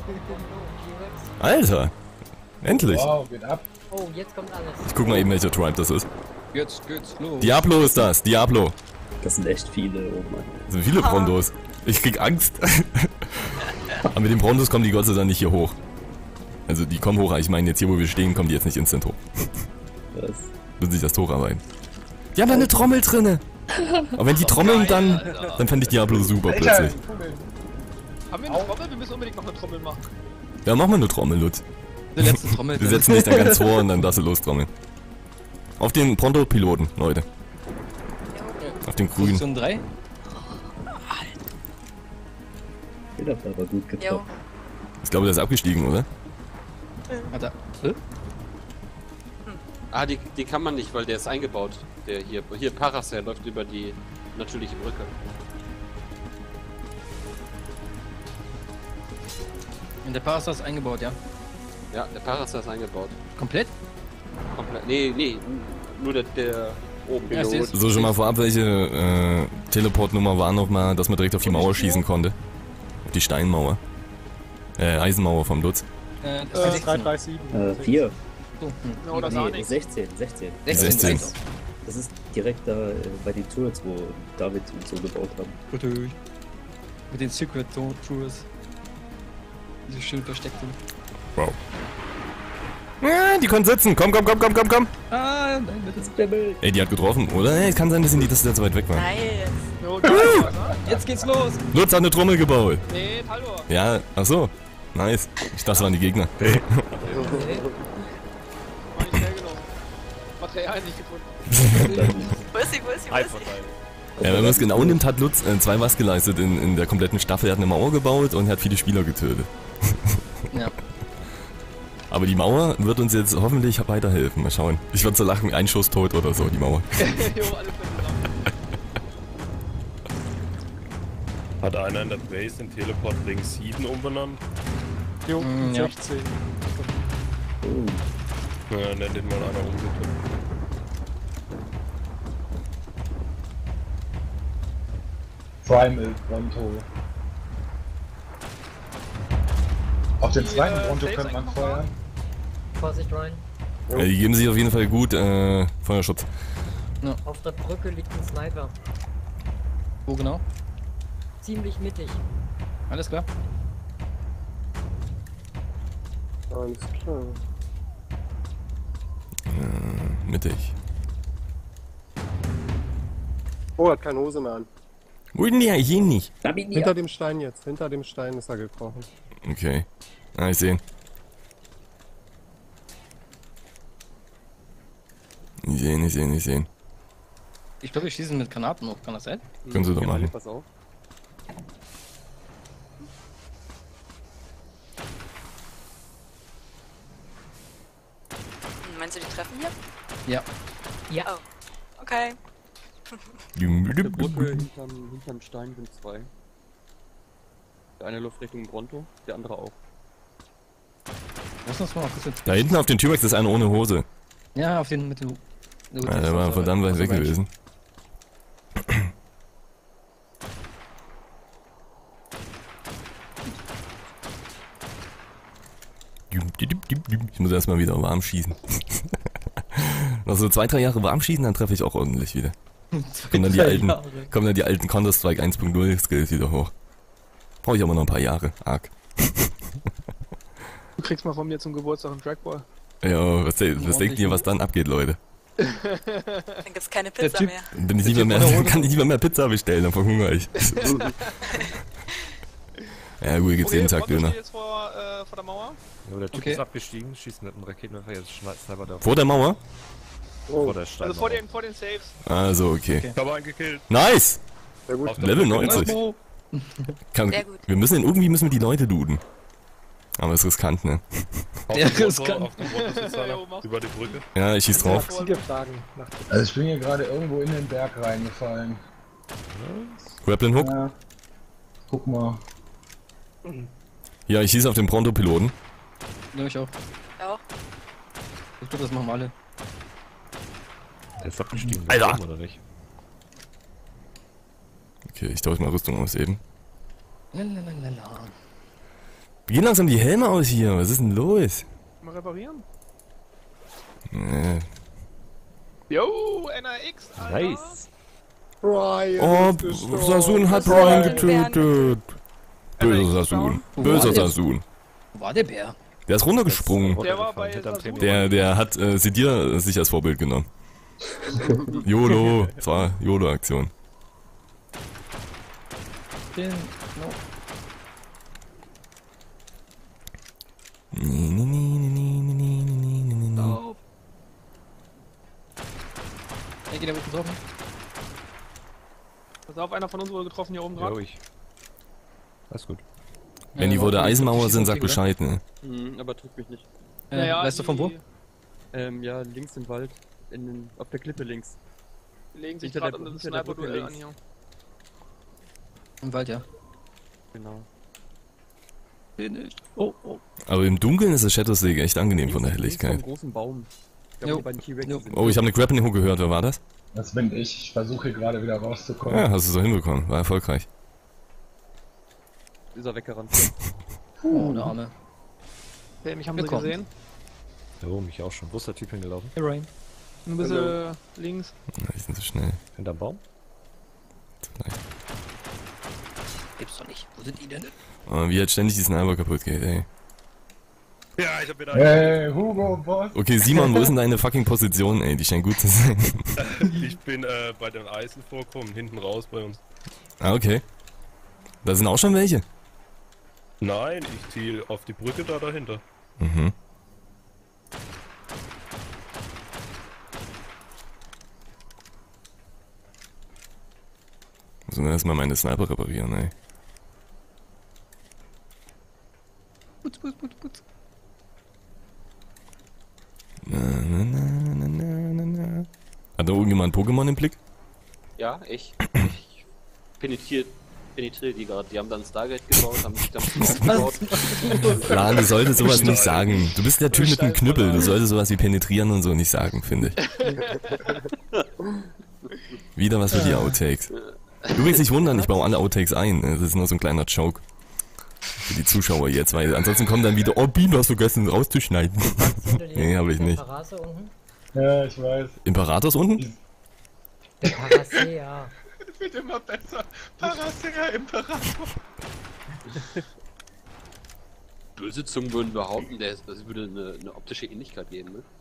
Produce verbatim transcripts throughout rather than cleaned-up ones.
Alter! Endlich! Wow, geht ab. Oh, jetzt kommt alles. Ich guck mal eben, welcher Tribe das ist. Jetzt geht's los. Diablo ist das, Diablo. Das sind echt viele, oh Mann. Das sind viele Brontos. Ich krieg Angst. Aber mit den Brontos kommen die Gott sei Dank nicht hier hoch. Also die kommen hoch, aber ich meine jetzt hier, wo wir stehen, kommen die jetzt nicht instant hoch. Was? Müssen sich das hocharbeiten. Die haben da eine Trommel drinne. Aber wenn die trommeln, dann, dann fände ich Diablo super plötzlich. Haben wir eine Trommel? Wir müssen unbedingt noch eine Trommel machen. Ja, mach mal eine Trommel, Lutz. Die letzte Trommel. Wir setzen dich dann ganz vor und dann darfst du lostrommeln. Auf den Pronto-Piloten, Leute. Auf den grünen. Position drei. Der hat aber gut getroffen. Ich glaube, der ist abgestiegen, oder? Hat er. Äh? Ah, die, die kann man nicht, weil der ist eingebaut. Der hier, hier Parasail läuft über die natürliche Brücke. Und der Parasol ist eingebaut, ja? Ja, der Parasail ist eingebaut. Komplett? Komplett. Nee, nee, nur der, der oben. Ja, Pilot. siehst So, schon mal vorab, welche äh, Teleportnummer war nochmal, dass man direkt auf die Mauer schießen konnte? Auf die Steinmauer. Äh, Eisenmauer vom Lutz. Äh, Äh, drei drei sieben. Äh, vier. So, hm. Ja, oder gar Nee, nichts. sechzehn, sechzehn. sechzehn. Das ist direkt da äh, bei den Turrets, wo David und so gebaut haben. Natürlich. Mit den Secret Tours. Die so schön versteckt sind. Wow. Ja, die können sitzen. Komm, komm, komm, komm, komm, komm. Ah, nein, bitte. Spammel! Ey, die hat getroffen, oder? Ey, kann sein, dass die das jetzt weit weg war. Nice. Jo, geil, ne? Jetzt geht's los! Lutz hat eine Trommel gebaut. Nee, hallo. Ja, ach so. Nice. Ich dachte, das waren die Gegner. Mach ich schnell genommen. Material nicht gefunden. Wo ist sie, wo ist sie, wo ist sie? Ja, wenn man es genau nimmt, hat Lutz äh, zwei was geleistet in, in der kompletten Staffel. Er hat eine Mauer gebaut und hat viele Spieler getötet. Ja. Aber die Mauer wird uns jetzt hoffentlich weiterhelfen. Mal schauen. Ich würde so lachen, ein Schuss tot oder so, die Mauer. Jo, alles klar. Hat einer in der Base den Teleport Ring sieben umbenannt? Jo, Mm, ja. sechzehn. Oh. Ja, nennt den mal einer um, bitte. Primal Bronto. Auf den Die, zweiten äh, Bronto Saves könnte man eigentlich feuern. Vorsicht, Ryan. Ja, die geben sich auf jeden Fall gut äh, Feuerschutz. Auf der Brücke liegt ein Sniper. Wo genau? Ziemlich mittig. Alles klar. Alles klar. Äh, mittig. Oh, hat keine Hose mehr an. Wo denn die? Ich ihn nicht. Hinter dem Stein jetzt. Hinter dem Stein ist er gekrochen. Okay. Ah, ich sehe ihn. Ich sehe ihn, ich sehe ihn, ich sehe ihn. Ich glaube, wir schießen mit Granaten hoch. Kann das sein? Können Sie doch machen. Pass auf. Meinst du, die treffen hier? Ja. Ja. Oh, okay. Brücke hinterm, hinterm Stein sind zwei. Der eine läuft Richtung Bronto, der andere auch. Lass uns mal kurz ins... Da hinten auf den T-Rex ist einer ohne Hose. Ja, auf den mit dem... Ja, der war verdammt weit weg gewesen. Ich muss erstmal wieder warm schießen. Noch so zwei, drei Jahre warm schießen, dann treffe ich auch ordentlich wieder. Kommen dann die alten, kommen dann die alten Counter-Strike eins Punkt null Skills wieder hoch. Brauche ich aber noch ein paar Jahre, arg. Du kriegst mal von mir zum Geburtstag einen Trackball. Ja, was, was denkt ihr, was dann abgeht, Leute? Dann gibt's keine Pizza Typ- mehr. Bin ich nicht mehr, mehr, kann ich nicht mehr, mehr Pizza bestellen, dann verhungere ich. Ja gut, gibt's jeden Tag Döner. Jetzt vor, äh, vor der Mauer. Ja, der Typ Okay. ist abgestiegen, schießt mit einem Raketenwerfer, jetzt Sniper da Vor der Mauer? vor der Stein. Also vor den, vor den Saves. Also, okay. Okay. Ich habe einen gekillt. Nice! Sehr gut. Level neunzig. Kann, Sehr gut. wir müssen, irgendwie müssen wir die Leute looten. Aber ist riskant, ne? Auf Ja, dem das Bronto, kann- auf dem Bronto sitzt einer, Jo, mach. über die Brücke. Ja, ich schieß drauf. Also ich bin hier gerade irgendwo in den Berg reingefallen. Grappling Hook. Ja. Guck mal. Ja, ich schieß auf den Pronto-Piloten. Ja, ich auch. Ja. Ich glaube, das machen wir alle. Der ist abgestiegen. Alter! Oder nicht? Okay, ich tausche mal Rüstung aus eben. Lalalala. Gehen langsam die Helme aus hier, was ist denn los? Mal reparieren. Nee. Yo, N R X, Alter. Nice. Oh, Sassoon hat Brian getötet. Böser Sassoon. Böser Sassoon. Wo war der Bär? Der ist runtergesprungen. Der war bei Sassoon. Der, der hat äh, Sidir sich als Vorbild genommen. YOLO. Das war YOLO-Aktion. Den, no. Hey, geht der mit getroffen? Pass auf, einer von uns wurde getroffen hier oben gerade. Ja, ich. Alles gut. Wenn die vor der Eisenmauer sind, sag Bescheid, ne? Mhm, aber drück mich nicht. Äh, Naja, weißt du von wo? Ähm, ja, links im Wald. In den, auf der Klippe links. Die legen sich Hinter gerade der- unter das hinter der Brücke Sniper-Duell an links. hier. Im Wald, ja. Genau. Oh, oh. Aber im Dunkeln ist das Shadows League echt angenehm von der Links- links vom Helligkeit. großen Baum. Ich Jo. glaube, die beiden T-Rex Jo. sind. Oh, ich habe eine Grappling Hook gehört, wer war das? Das bin ich. Ich versuche gerade wieder rauszukommen. Ja, hast du so hinbekommen, war erfolgreich. Ist er weggerannt. Oh, der Arme. Okay, mich haben Wer sie kommt? gesehen. Oh, mich auch schon. Wo ist der Typ hingelaufen? Hey, Rain. Ein bisschen Hallo. links. Na, die sind so schnell. Hinterm Baum? Gibt's doch nicht. Wo sind die denn? Oh, wie halt ständig die Sniper kaputt geht, ey. Ja, ich hab wieder Hey, Hugo, Boss. Okay, Simon, wo ist denn deine fucking Position, ey? Die scheint gut zu sein. Ich bin äh, bei den Eisenvorkommen hinten raus bei uns. Ah, okay. Da sind auch schon welche? Nein, ich ziel auf die Brücke da dahinter. Mhm. Muss mir erstmal meine Sniper reparieren, ey. Putz, putz, putz, putz. Na, na, na, na, na, na, na. Hat da irgendjemand ein Pokémon im Blick? Ja, ich. Ich penetriere, penetriere die gerade. Die haben dann Stargate gebaut, haben sich dann aufgebaut. Lan, du solltest sowas nicht sagen. Du bist der Typ mit dem Knüppel. Du solltest sowas wie penetrieren und so nicht sagen, finde ich. Wieder was für die Outtakes. Übrigens nicht wundern, ich baue alle Outtakes ein. Das ist nur so ein kleiner Joke. Für die Zuschauer jetzt, weil ansonsten kommen dann wieder, oh Beam, du hast vergessen rauszuschneiden. Nee, hab ich nicht. Parase unten? Ja, ich weiß. Imperators unten? Der Parase, ja. Es wird immer besser. Parasera Imperator. Böse Zungen würden behaupten, der ist, das würde eine, eine optische Ähnlichkeit geben, ne?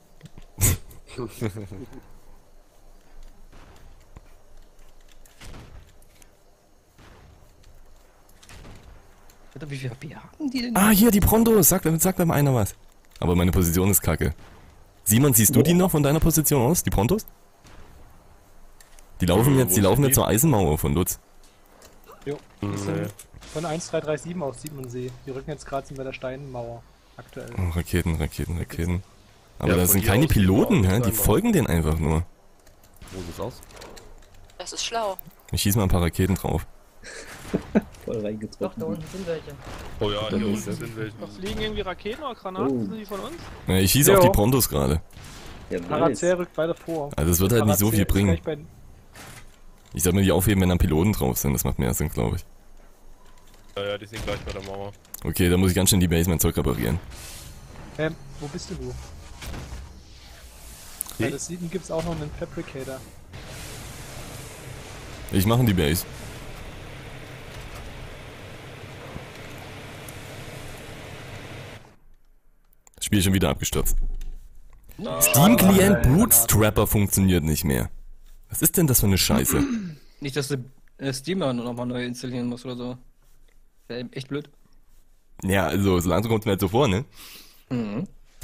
Alter, wie viel H P haben die denn? Ah, hier, die Prontos. Sag, sag mir mal einer was. Aber meine Position ist kacke. Simon, siehst du die noch von deiner Position aus, die Prontos? Die laufen jetzt, die laufen jetzt zur Eisenmauer von Lutz. Jo, die sind von eins drei drei sieben aus, sieht man sie. Die rücken jetzt gerade bei der Steinmauer, aktuell. Oh, Raketen, Raketen, Raketen. Aber Ja, das von sind hier keine aus die Piloten, Mauer hä? nicht Die einmal. folgen denen einfach nur. Wo sieht's aus? Das ist schlau. Ich schieß mal ein paar Raketen drauf. Voll Doch, reingetroffen. da unten sind welche. Oh ja, hier Da unten ist er. sind welche. Da fliegen irgendwie Raketen oder Granaten, Oh. sind die von uns? Ja, ich schieß Jo. auf die Prontos gerade. Ja, nice. Paracer rückt weiter vor. Also das wird halt nicht so Paracer viel ist bringen. gleich bei- Ich soll mir die aufheben, wenn dann Piloten drauf sind. Das macht mehr Sinn, glaube ich. Ja, ja, die sind gleich bei der Mauer. Okay, dann muss ich ganz schön die Base mein Zeug reparieren. Ähm, wo bist du, du? Bei der Süden gibt's auch noch einen Fabricator. Ich mache die Base. Spiel schon wieder abgestürzt. Steam-Client Bootstrapper funktioniert nicht mehr. Was ist denn das für eine Scheiße? Nicht, dass du äh, Steamer nur nochmal neu installieren musst oder so. Wäre echt blöd. Ja, also, so langsam kommt es mir halt so vor, ne? Mhm.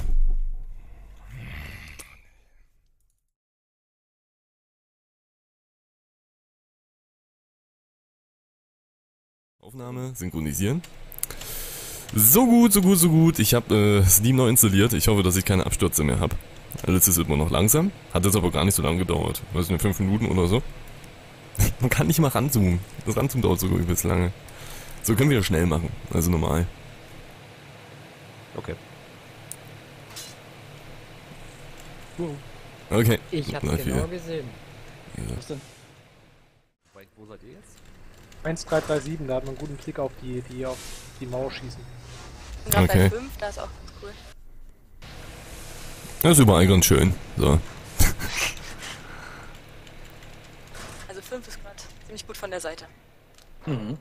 Aufnahme, synchronisieren. So gut, so gut, so gut. Ich habe äh, Steam neu installiert. Ich hoffe, dass ich keine Abstürze mehr habe. Alles ist immer noch langsam. Hat jetzt aber gar nicht so lange gedauert. Weiß nicht, fünf Minuten oder so. Man kann nicht mal ranzoomen. Das Ranzoomen dauert sogar übelst lange. So können wir das schnell machen. Also normal. Okay. Okay. Ich hab's Läuft genau wieder. gesehen. Was denn? Wo seid ihr jetzt? eins drei drei sieben, da hat man einen guten Blick auf die, die auf die Mauer schießen. Und dann Okay. bei fünf, da ist auch ganz cool. Das ist überall ganz schön. So. Also fünf ist gerade ziemlich gut von der Seite. Mhm.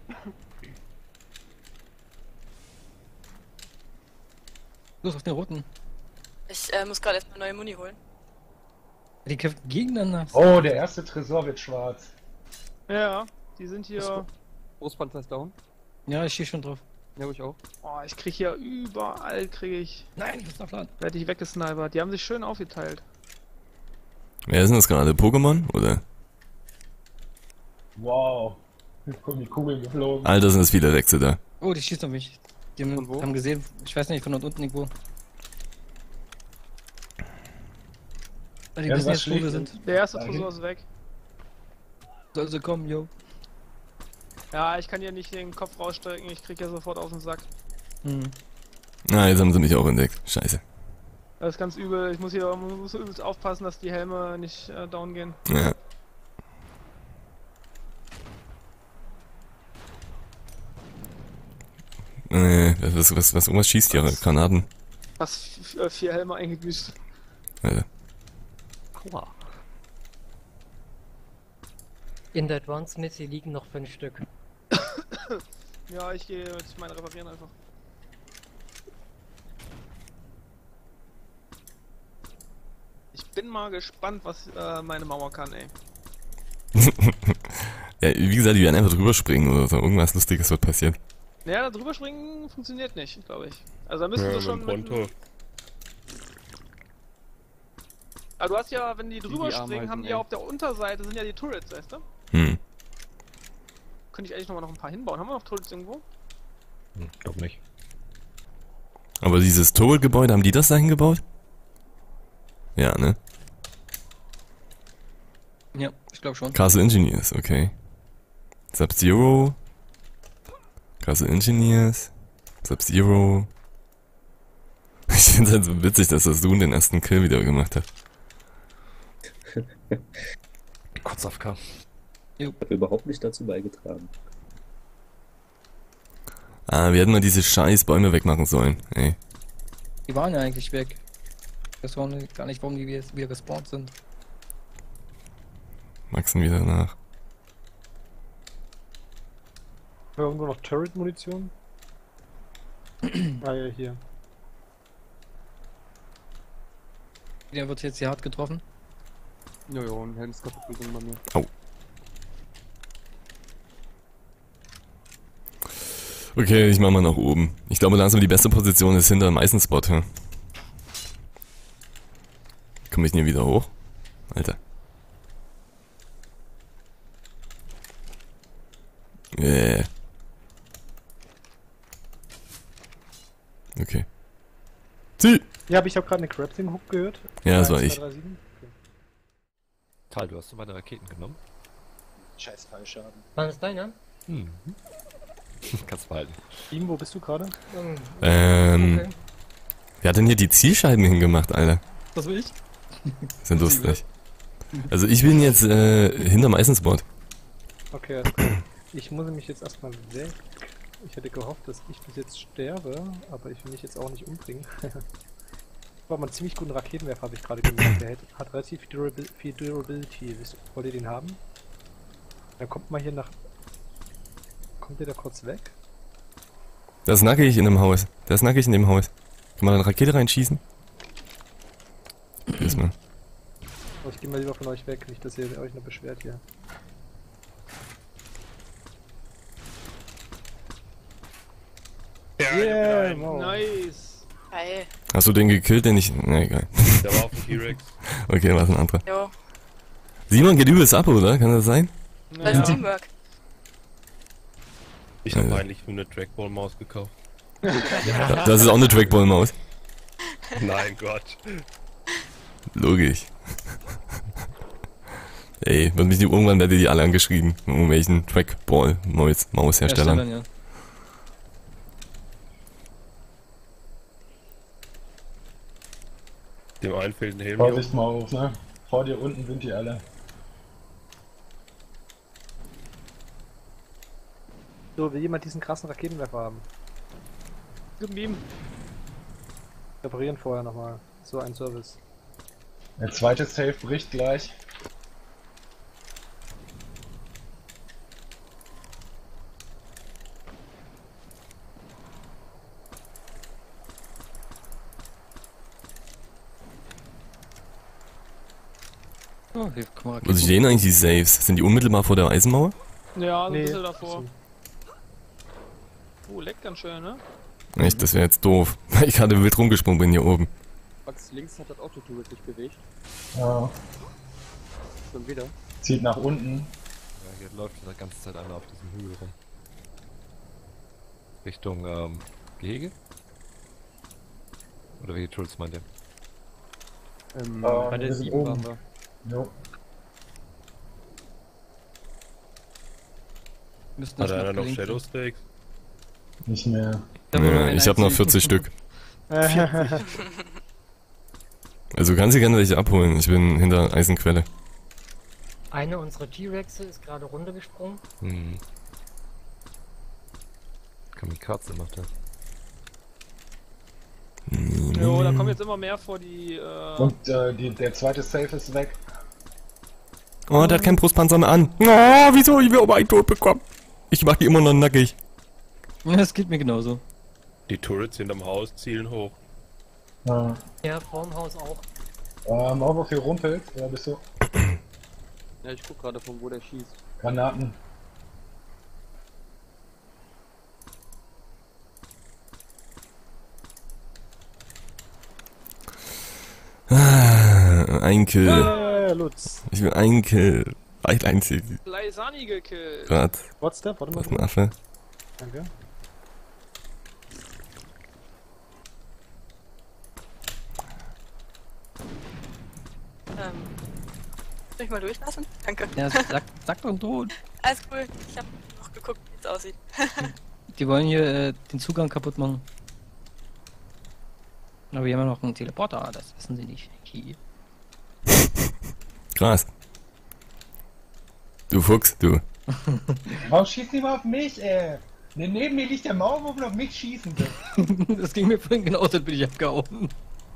Los, auf den roten. Ich äh, muss gerade erstmal neue Muni holen. Die kämpfen gegeneinander. Oh, der erste Tresor wird schwarz. Ja, die sind hier. Großpanzer ist down. Ja, ich stehe schon drauf. Ja, hab ich auch. Oh, ich krieg hier überall, kriege ich. Nein, ich muss nachladen. Werde ich weggesnipert. Die haben sich schön aufgeteilt. Wer ist denn das gerade? Pokémon? Oder? Wow. Jetzt kommen die Kugeln geflogen. Alter, sind das viele Wechsel da. Oh, die schießt auf mich. Die haben, Von wo? haben gesehen, ich weiß nicht, von dort unten irgendwo. Weil die Ja, wissen was jetzt, wo wir schlägt sind. Der erste Da Tresor ist weg. Soll sie kommen, yo. Ja, ich kann hier nicht den Kopf rausstrecken. Ich krieg ja sofort auf den Sack. Hm. Na, jetzt haben sie mich auch entdeckt. Scheiße. Das ist ganz übel. Ich muss hier muss übelst aufpassen, dass die Helme nicht äh, down gehen. Ja. Äh, was, was, was, irgendwas schießt hier? Granaten. Fast f- äh, vier Helme eingebüßt. Alter. Aua. In der Advanced Missile liegen noch fünf Stück. Ja, ich gehe jetzt meine reparieren einfach. Ich bin mal gespannt, was äh, meine Mauer kann, ey. Ja, wie gesagt, die werden einfach drüber springen oder so. Irgendwas Lustiges wird passieren. Naja, da drüber springen funktioniert nicht, glaube ich. Also da müssen Ja, sie schon mit dem Pronto. Aber du hast ja, wenn die drüber die springen, Ameisen, haben die ey. ja auf der Unterseite sind ja die Turrets, weißt du? Hm. Könnte ich eigentlich noch mal noch ein paar hinbauen. Haben wir noch Turrets irgendwo? Hm, glaub nicht. Aber dieses Turret-Gebäude, haben die das dahin gebaut? Ja, ne? Ja, ich glaube schon. Castle Engineers, okay. Sub-Zero. Castle Engineers. Sub-Zero. Ich finde es halt so witzig, dass das Zoom den ersten Kill wieder gemacht hat. Kurz auf K. Ich habe überhaupt nicht dazu beigetragen. Ah, wir hätten mal diese scheiß Bäume wegmachen sollen, ey. Die waren ja eigentlich weg. Das war gar nicht, warum die jetzt wieder gespawnt sind. Wachsen wieder nach. Haben wir irgendwo noch Turret-Munition? Ah ja, hier. Der wird jetzt hier hart getroffen. Jojo, ein Helm ist kaputt gegangen bei mir. Au. Okay, ich mach mal nach oben. Ich glaube langsam die beste Position ist hinter dem Eisenspot, ja. Komme ich denn hier wieder hoch? Alter. Yeah. Okay. Zieh! Ja, aber ich habe gerade eine Grappling-Hook gehört. Ja, das war eins, ich. zwei, drei, sieben. Okay. Karl, du hast so meine Raketen genommen. Scheiß Fallschaden. Wann ist deiner? Hm. Kannst behalten. Team, wo bist du gerade? Ähm, Ähm, okay. wer hat denn hier die Zielscheiben hingemacht, Alter? Das will ich. Sind lustig. Also ich bin jetzt äh, hinterm Eisenspot. Okay, alles klar. Ich muss mich jetzt erstmal weg. Ich hätte gehofft, dass ich bis jetzt sterbe, aber ich will mich jetzt auch nicht umbringen. War mal einen ziemlich guten Raketenwerfer, habe ich gerade gemerkt. Der hat, hat relativ viel, Durabil viel Durability. Wisst- Wollt ihr den haben? Dann kommt mal hier nach... Kommt ihr da kurz weg? Das ist nackig in dem Haus. Das ist nackig in dem Haus. Kann man da eine Rakete reinschießen? Erstmal. Aber ich gehe mal lieber von euch weg, nicht dass ihr euch noch beschwert hier. Ja, Yeah, yeah, wow. Nice. Geil. Hast du den gekillt, den ich... Na egal. der war auf dem T-Rex. Okay, war ein anderer. Jo. Simon geht übelst ab, oder? Kann das sein? Das Naja. ist Teamwork. Ich habe Ja. eigentlich nur eine Trackball-Maus gekauft. Da- Das ist auch eine Trackball-Maus. Nein, Gott. Logisch. Ey, wird mich die, irgendwann werdet ihr die alle angeschrieben. Von irgendwelchen Trackball-Maus-Mausherstellern. Herstellern, ja. Dem einen fehlt ein Helm hier. Vorsicht mal auf, ne? Vor dir unten sind die alle. So, will jemand diesen krassen Raketenwerfer haben? Gib ihm. Reparieren vorher nochmal. So ein Service. Der zweite Safe bricht gleich. Oh, hier, guck mal, Wo stehen eigentlich die Saves? Sind die unmittelbar vor der Eisenmauer? Ja, ein Nee. bisschen davor. Oh, leckt ganz schön, ne? Echt, das wäre jetzt doof. Weil ich gerade wild rumgesprungen bin hier oben. Max links hat das Autotool sich bewegt. Ja. Schon wieder. Zieht nach unten. Ja, hier läuft die ganze Zeit einer auf diesem Hügel rum. Richtung, ähm, Gehege? Oder welche Tools meint ihr? Ähm, Ähm, bei wir der sind sieben oben. waren wir. Jo. müssten Hat das einer noch abgelenkt Shadow sein. Stakes? Nicht mehr. Da wurde Ja, ein ich habe noch einzigen. vierzig Stück. Also kannst du gerne welche abholen. Ich bin hinter Eisenquelle. Eine unserer T-Rexe ist gerade runtergesprungen. Hm. Kamikaze macht er. Jo, da kommen jetzt immer mehr vor die, äh... Und äh, die, der zweite Safe ist weg. Oh, der hat keinen Brustpanzer mehr an. Oh, wieso? Ich will aber einen Tod bekommen. Ich mach die immer noch nackig. Ja, das geht mir genauso. Die Turrets hinterm Haus zielen hoch. Ja. Ja, vorm Haus auch. Ähm, auch auf hier rumpelt. Ja, bist du? Ja, ich guck gerade von wo der schießt. Granaten. Ah, ein Kill. Äh, Lutz. Ich will einen Kill. Ein einzig. Leisani gekillt. Grad. What's that? Warte mal. Das ist ein Affe. Danke. Ähm, soll ich mal durchlassen? Danke. Ja, sag, sag doch tot. Alles cool. Ich hab noch geguckt, wie es aussieht. Die wollen hier äh, den Zugang kaputt machen. Aber wir haben ja noch einen Teleporter, das wissen sie nicht. Hier. Krass. Du Fuchs, du. Warum schießt nicht mal auf mich, ey? Ne, neben mir liegt der Maulwurf und auf mich schießen will. Das ging mir vorhin genauso, dann bin ich abgehauen.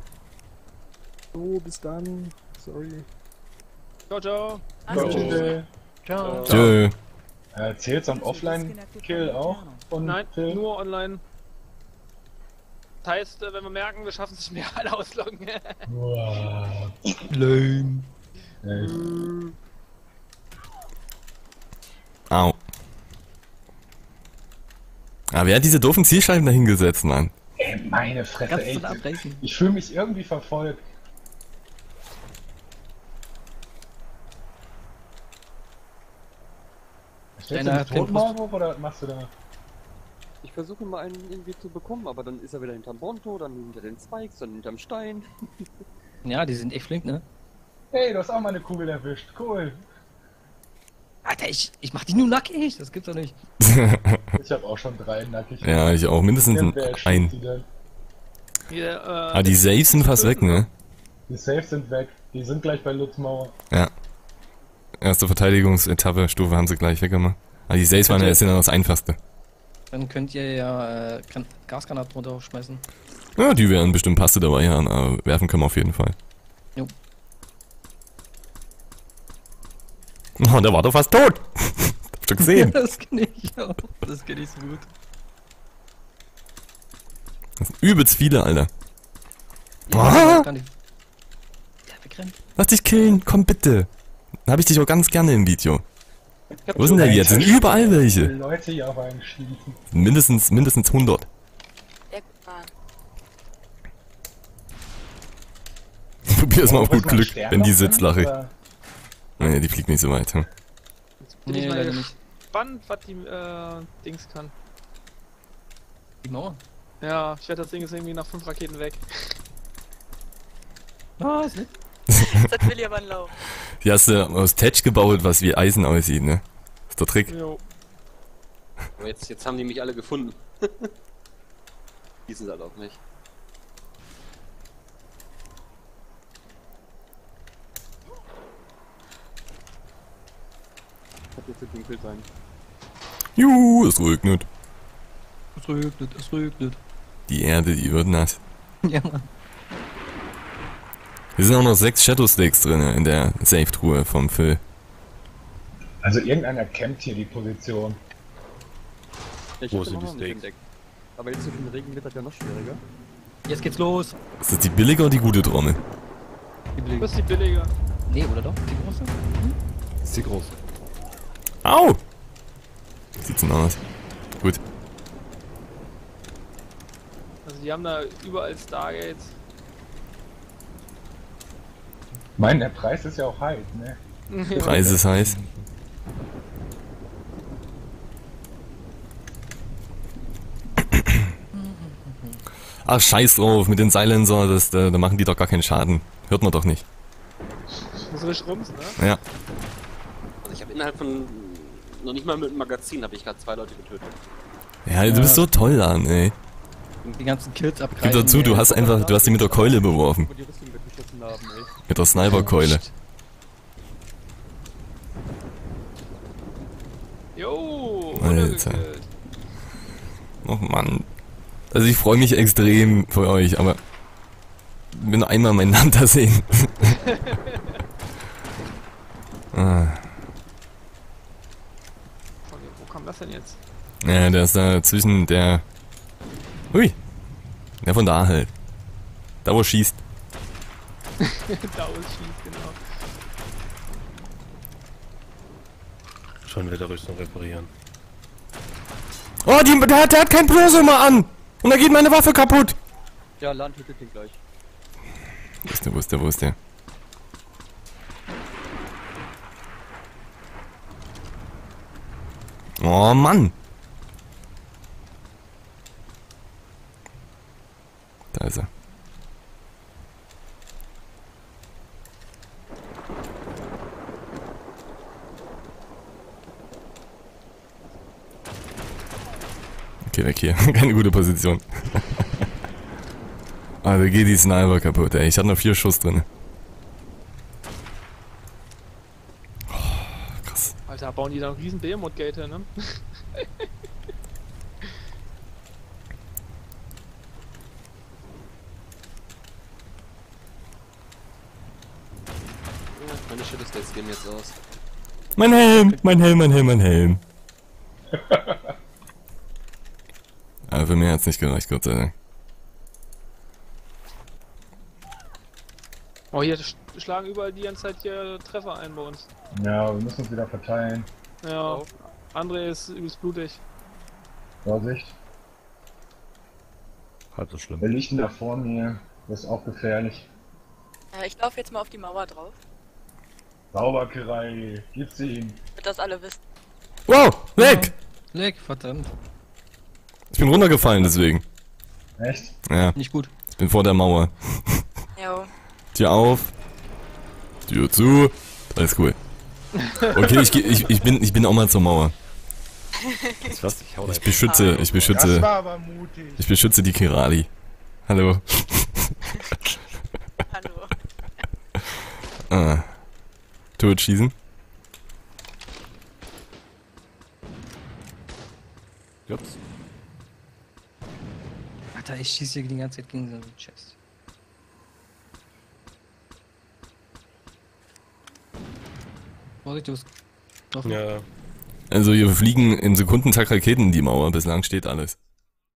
So, bis dann. Sorry. Ciao, ciao. Also, Tschüss. Ciao. Tschö. Äh, zählt so ein Offline-Kill auch? Von Nein, Phil? nur online. Das heißt, äh, wenn wir merken, wir schaffen es nicht mehr, alle ausloggen. Wow. Lame. Ey. Au. Ah, wer hat diese doofen Zielscheiben da hingesetzt, Mann? Ey, meine Fresse, Kannst du ey. da abreißen? Ich fühle mich irgendwie verfolgt. Stellst du Deiner dich hat keinen tot, Maulwurf, oder was machst du da? Ich versuche mal einen irgendwie zu bekommen, aber dann ist er wieder hinterm Bonto, dann hinter den Spikes, dann hinterm Stein. Ja, die sind echt flink, ne? Hey, du hast auch mal eine Kugel erwischt. Cool. Alter, ich, ich mach die nur nackig, das gibt's doch nicht. Ich habe auch schon drei nackig. Ja, ich auch. Mindestens Wer schießt die ein. denn? Hier, äh, Ah, die Saves sind fast weg, ne? Die Saves sind weg. Die sind gleich bei Lutz Mauer. Ja. Erste Verteidigungsetappe, Stufe haben sie gleich weggemacht. Aber die Saves waren ja sind ja das einfachste. Dann könnt ihr ja äh, Gran- Gasgranaten runterschmeißen. Ja, die wären bestimmt Paste dabei, ja. Aber werfen können wir auf jeden Fall. Jo. Oh, der war doch fast tot. Hab schon gesehen. Das kenn ich auch. Das kenn ich so gut. Das sind übelst viele, Alter. Ja, Ah! gar nicht. Der wegrennt. Lass dich killen, komm bitte. Dann hab ich dich auch ganz gerne im Video. Wo sind denn jetzt? Es sind überall welche. Leute hier auf einen schießen. Mindestens, mindestens hundert. sehr gut waren. Probier es mal auf Muss gut man Glück, sterben wenn die noch sitzt, können, lache ich. oder? Nee, die fliegt nicht so weit. Hm. Jetzt bin Nee, ich mal leider nicht. gespannt, was die äh, Dings kann. Die Mauer. Ja, ich werde das Ding ist irgendwie nach fünf Raketen weg. Was? Ne? Jetzt hat Willi aber einen Lauf. Die hast du aus Tetsch gebaut, was wie Eisen aussieht, ne? Ist der Trick. Jo. Aber jetzt, jetzt haben die mich alle gefunden. Schießen sie halt auf mich. Hat jetzt zu dunkel sein. Juhu, es regnet. Es regnet, es regnet. Die Erde, die wird nass. Ja, Mann. Hier sind auch noch sechs Shadow Stakes drin in der Safe-Truhe vom Phil. Also irgendeiner campt hier die Position. Ich Wo hab sind den die auch noch nicht Steaks? entdeckt. Aber jetzt durch den Regen wird das ja noch schwieriger. Jetzt geht's los. Ist das die billige oder die gute Trommel? Die billige. Das ist die billige. Nee, oder doch? Die große? Ist die groß. Au! Sieht's denn aus? Gut. Also die haben da überall Stargates. Ich meine, der Preis ist ja auch heiß, ne? Preis ist heiß. Ach, scheiß drauf, mit den Silencer, das, da, da machen die doch gar keinen Schaden. Hört man doch nicht. Das ist Rums, ne? Ja. Also ich habe innerhalb von noch nicht mal mit dem Magazin habe ich gerade zwei Leute getötet. Ja, du bist so toll dann, ey. Die ganzen Kills abgreifen. Gib dazu, du hast einfach, du hast die mit der Keule beworfen. Wo die Rüstung weggeschossen haben, ey. Mit der Sniper-Keule. Jo, Alter. runtergekillt. Oh Mann. Also ich freue mich extrem für euch, aber wenn einmal meinen Namen da sehen. ah. Wo kam das denn jetzt? Ja, der ist da zwischen der... Hui. Ja, von da halt. Da wo er schießt. Da wo es schießt, genau. Schon wieder Rüstung reparieren. Oh, die, der, hat, der hat kein Prosoma an! Und da geht meine Waffe kaputt! Ja, Land tötet den gleich. Wo ist der, wo ist der, wo ist der? Oh Mann! Da ist er. Okay, weg hier. Keine gute Position. Ah, da geht die Sniper kaputt, ey. Ich hatte noch vier Schuss drin. Oh, krass. Alter, bauen die da einen riesen Behemoth-Gate hin, ne? Meine Shadow Stakes gehen jetzt aus. Mein Helm, mein Helm, mein Helm, mein Helm. Aber für mich hat's nicht gereicht, Gott sei Dank. Oh, hier sch schlagen überall die ganze Zeit hier Treffer ein bei uns. Ja, wir müssen uns wieder verteilen. Ja, André ist übelst blutig. Vorsicht. Halb so schlimm. Wer liegt denn da vor mir? Das ist auch gefährlich. Ja, ich laufe jetzt mal auf die Mauer drauf, Sauberkerei, gibt's ihn. damit das alle wissen. Wow, weg! Leck, verdammt. Ich bin runtergefallen deswegen. Echt? Ja, Nicht gut. ich bin vor der Mauer. Jo. Tür auf. Tür zu. Alles cool. Okay, ich, geh- ich, ich, bin, ich bin auch mal zur Mauer. Was? Ich hau da Ich jetzt. beschütze, ich Das beschütze, war aber mutig. ich beschütze die Kirali. Hallo. Hallo. Ah. Totschießen. Ups. Alter, ich schieße hier die ganze Zeit gegen so einen Chest. Vorsicht, du bist offen. Ja. Also hier fliegen im Sekundentakt Raketen in die Mauer. Bislang steht alles.